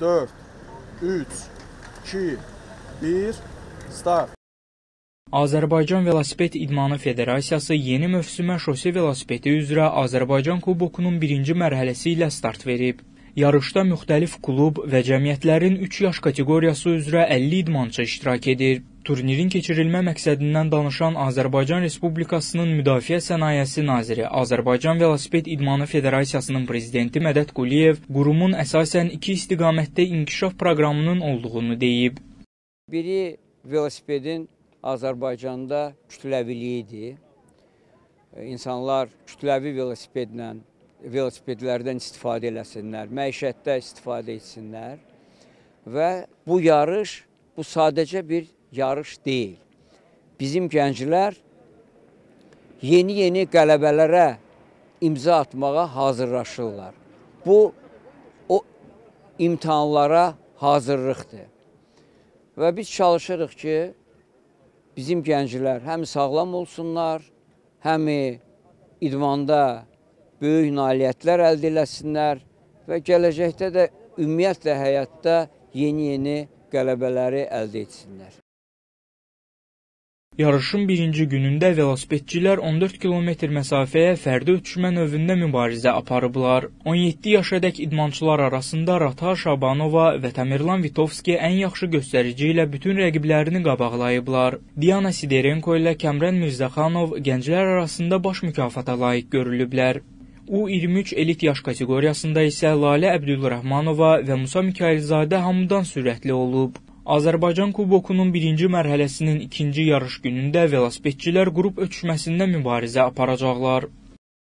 4, 3, 2, 1, start. Azərbaycan Velosiped İdmanı Federasiyası yeni mövsümə şose velosipedi üzrə Azərbaycan Kubokunun birinci mərhələsi ilə start verib. Yarışda müxtəlif klub və cəmiyyətlərin 3 yaş kateqoriyası üzrə 50 idmançı iştirak edir. Turnirin keçirilmə məqsədindən danışan Azərbaycan Respublikasının Müdafiə Sənayesi Naziri, Azərbaycan Velosiped İdmanı Federasiyasının prezidenti Mədət Quliyev, qurumun əsasən 2 istiqamətdə inkişaf proqramının olduğunu deyib. Biri velosipedin Azərbaycanda kütləviliyidir. İnsanlar kütləvi velosipedlərdən istifadə eləsinlər, məişətdə istifadə etsinlər və bu yarış, bu sadəcə bir yarış deyil. Bizim gənclər yeni qələbələrə imza atmağa hazırlaşırlar. Bu, o imtahanlara hazırlıqdır. Və biz çalışırıq ki, bizim gənclər həm sağlam olsunlar, həm idmanda böyük nailiyyətlər əldə eləsinlər və gələcəkdə də ümumiyyətlə həyatda yeni qələbələri əldə etsinlər. Yarışın birinci günündə velosipedçilər 14 kilometr məsafəyə fərdi ötüşmə növündə mübarizə aparıblar. 17 yaşadək idmançılar arasında Rata Şabanova və Tamerlan Vitovski ən yaxşı göstərici ilə bütün rəqiblərini qabaqlayıblar. Diana Siderenko ilə Kəmrən Mirzəxanov gənclər arasında baş mükafata layiq görülüblər. U23 elit yaş kateqoriyasında isə Lalə Əbdülrəhmanova və Musa Mikailzadə hamıdan sürətli olub. Azərbaycan Kubokunun birinci mərhələsinin ikinci yarış günündə velosipedçilər qrup ötüşməsində mübarizə aparacaqlar.